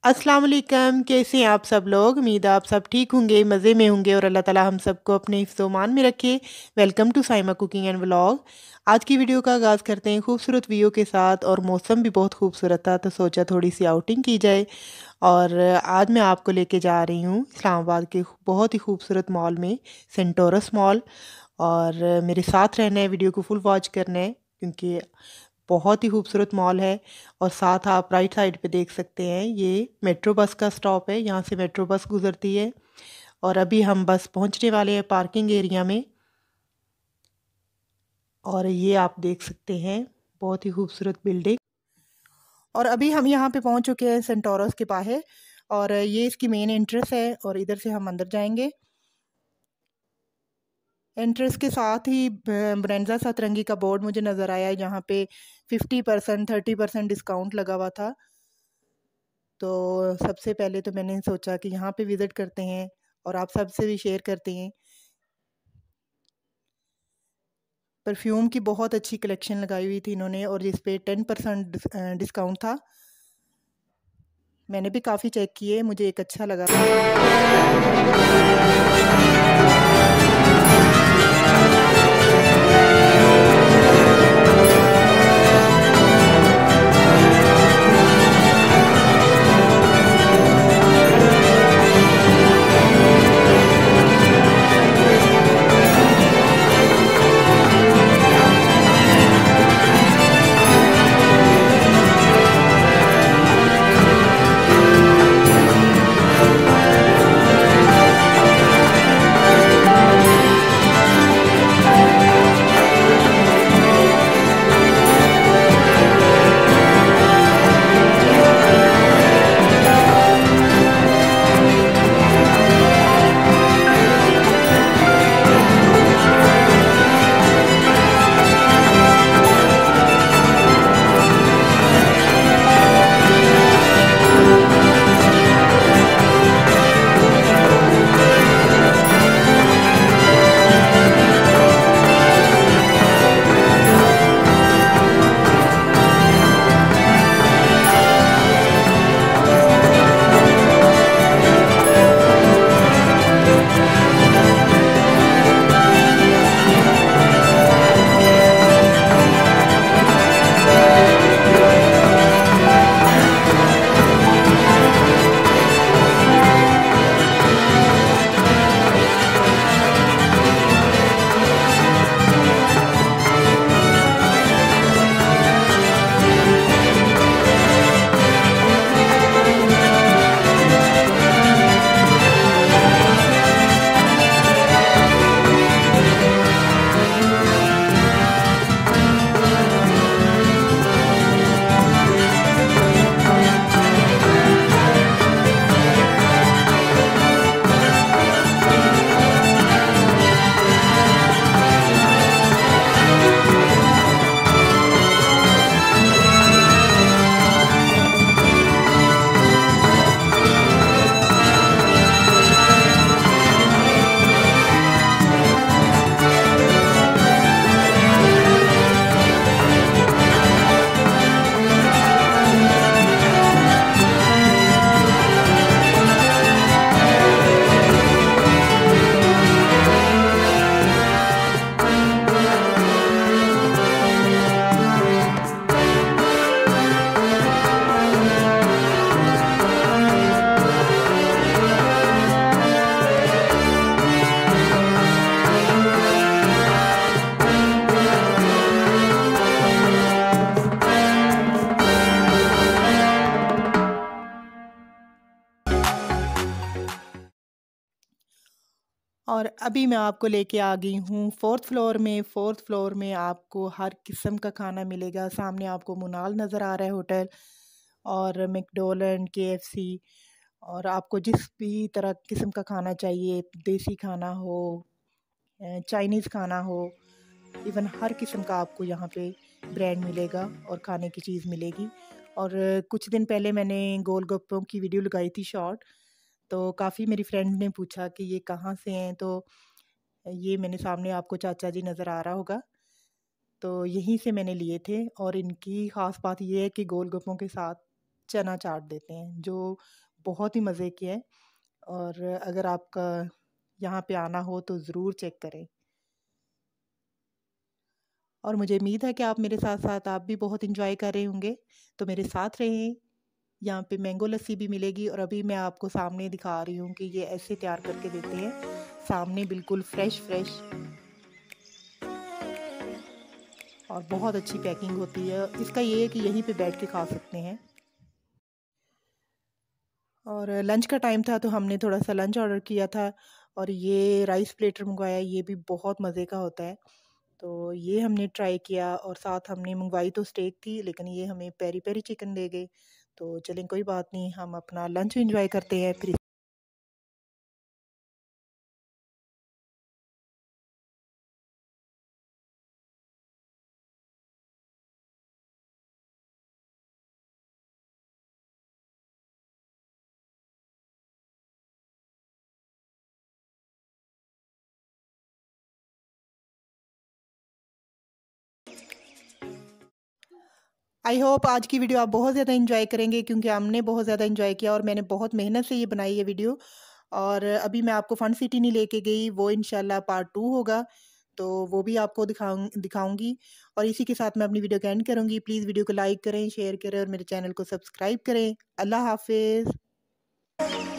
अस्सलाम वालेकुम, कैसे हैं आप सब लोग। उम्मीद है आप सब ठीक होंगे, मज़े में होंगे और अल्लाह ताला हम सबको अपने हिफ्ज़-ओ-मान में रखे। Welcome to Saima cooking and vlog. आज की वीडियो का आगाज़ करते हैं खूबसूरत व्यू के साथ और मौसम भी बहुत खूबसूरत था तो सोचा थोड़ी सी आउटिंग की जाए। और आज मैं आपको लेके जा रही हूँ इस्लामाबाद के बहुत ही खूबसूरत मॉल में, सेंटोरस मॉल। और मेरे साथ रहना है, वीडियो को फुल वॉच करना है क्योंकि बहुत ही खूबसूरत मॉल है। और साथ आप राइट साइड पे देख सकते हैं, ये मेट्रो बस का स्टॉप है, यहाँ से मेट्रो बस गुजरती है। और अभी हम बस पहुँचने वाले हैं पार्किंग एरिया में। और ये आप देख सकते हैं, बहुत ही खूबसूरत बिल्डिंग। और अभी हम यहाँ पे पहुँच चुके हैं सेंटोरस के बाहर। और ये इसकी मेन एंट्रेंस है और इधर से हम अंदर जाएंगे। एंट्रेंस के साथ ही ब्रेंजा सतरंगी का बोर्ड मुझे नज़र आया, जहाँ पे 50% 30% डिस्काउंट लगा हुआ था। तो सबसे पहले तो मैंने सोचा कि यहाँ पे विज़िट करते हैं और आप सबसे भी शेयर करते हैं। परफ्यूम की बहुत अच्छी कलेक्शन लगाई हुई थी इन्होंने और जिस पे 10% डिस्काउंट था। मैंने भी काफ़ी चेक किए, मुझे एक अच्छा लगा। और अभी मैं आपको लेके आ गई हूँ फोर्थ फ्लोर में। फोर्थ फ्लोर में आपको हर किस्म का खाना मिलेगा। सामने आपको मुनाल नज़र आ रहा है होटल, और मैकडोनल्ड, केएफसी। और आपको जिस भी तरह किस्म का खाना चाहिए, देसी खाना हो, चाइनीज़ खाना हो, इवन हर किस्म का आपको यहाँ पे ब्रांड मिलेगा और खाने की चीज़ मिलेगी। और कुछ दिन पहले मैंने गोलगप्पों की वीडियो लगाई थी शॉर्ट, तो काफ़ी मेरी फ्रेंड ने पूछा कि ये कहाँ से हैं। तो ये मैंने सामने आपको चाचा जी नज़र आ रहा होगा, तो यहीं से मैंने लिए थे। और इनकी ख़ास बात ये है कि गोलगप्पों के साथ चना चाट देते हैं, जो बहुत ही मज़े की है। और अगर आपका यहाँ पे आना हो तो ज़रूर चेक करें। और मुझे उम्मीद है कि आप मेरे साथ-साथ आप भी बहुत एन्जॉय कर रहे होंगे, तो मेरे साथ रहें। यहाँ पे मैंगो लस्सी भी मिलेगी और अभी मैं आपको सामने दिखा रही हूँ कि ये ऐसे तैयार करके देते हैं, सामने बिल्कुल फ्रेश और बहुत अच्छी पैकिंग होती है। इसका ये है कि यहीं पे बैठ के खा सकते हैं। और लंच का टाइम था तो हमने थोड़ा-सा लंच ऑर्डर किया था और ये राइस प्लेटर मँगवाया, ये भी बहुत मज़े का होता है। तो ये हमने ट्राई किया और साथ हमने मँगवाई तो स्टेक थी, लेकिन ये हमें पेरी-पेरी चिकन दे गए। तो चलें कोई बात नहीं, हम अपना लंच एन्जॉय करते हैं फिर। आई होप आज की वीडियो आप बहुत ज़्यादा एंजॉय करेंगे, क्योंकि हमने बहुत ज़्यादा एंजॉय किया और मैंने बहुत मेहनत से ये बनाई है वीडियो। और अभी मैं आपको फन सिटी नहीं लेके गई, वो इंशाल्लाह पार्ट 2 होगा, तो वो भी आपको दिखाऊंगी। और इसी के साथ मैं अपनी वीडियो को एंड करूंगी। प्लीज़ वीडियो को लाइक करें, शेयर करें और मेरे चैनल को सब्सक्राइब करें। अल्लाह हाफिज़।